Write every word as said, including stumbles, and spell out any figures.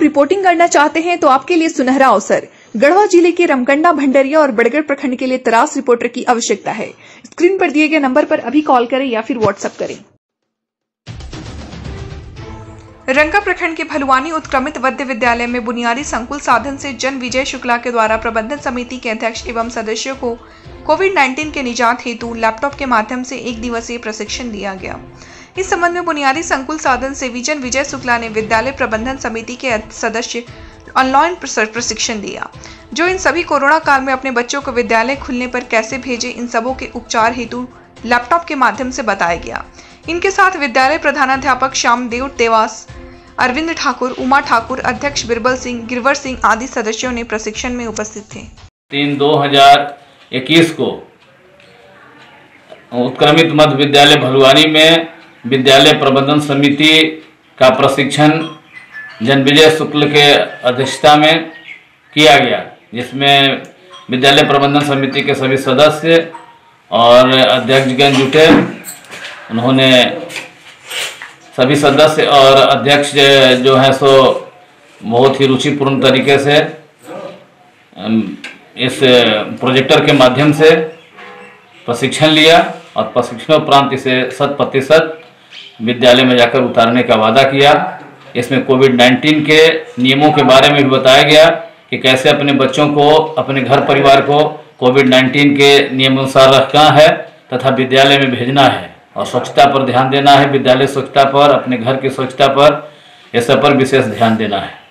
Reporting करना चाहते हैं तो आपके लिए सुनहरा अवसर। गढ़वा जिले के रमकंडा, भंडरिया और बड़गढ़ प्रखंड के लिए तरास रिपोर्टर की आवश्यकता है। स्क्रीन पर दिए गए नंबर पर अभी कॉल करें या फिर व्हाट्सएप करें। रंका प्रखंड के भलुआनी उत्क्रमित वद्य विद्यालय में बुनियादी संकुल साधन से जन विजय शुक्ला के द्वारा प्रबंधन समिति के अध्यक्ष एवं सदस्यों को कोविड नाइन्टीन के निजात हेतु लैपटॉप के माध्यम से एक दिवसीय प्रशिक्षण दिया गया। इस संबंध में बुनियादी संकुल साधन से विजन विजय शुक्ला ने विद्यालय प्रबंधन समिति के सदस्य ऑनलाइन प्रशिक्षण दिया, जो इन सभी कोरोना काल में अपने बच्चों को विद्यालय खुलने पर कैसे भेजे, इन सबों के उपचार हेतु लैपटॉप के माध्यम से बताया गया। इनके साथ विद्यालय प्रधानाध्यापक श्यामदेव देवास, अरविंद ठाकुर, उमा ठाकुर, अध्यक्ष बिरबल सिंह, गिरवर सिंह आदि सदस्यों ने प्रशिक्षण में उपस्थित थे। तीन दो हजार इक्कीस को उत्क्रमित मध्य विद्यालय भलुआनी में विद्यालय प्रबंधन समिति का प्रशिक्षण जनविजय शुक्ल के अध्यक्षता में किया गया, जिसमें विद्यालय प्रबंधन समिति के सभी सदस्य और अध्यक्षगण जुटे। उन्होंने सभी सदस्य और अध्यक्ष जो है सो बहुत ही रुचिपूर्ण तरीके से इस प्रोजेक्टर के माध्यम से प्रशिक्षण लिया और प्रशिक्षणोपरांत इसे शत प्रतिशत विद्यालय में जाकर उतारने का वादा किया। इसमें कोविड नाइन्टीन के नियमों के बारे में भी बताया गया कि कैसे अपने बच्चों को, अपने घर परिवार को कोविड नाइन्टीन के नियमानुसार रखना है तथा विद्यालय में भेजना है और स्वच्छता पर ध्यान देना है, विद्यालय स्वच्छता पर, अपने घर की स्वच्छता पर, इस सब पर विशेष ध्यान देना है।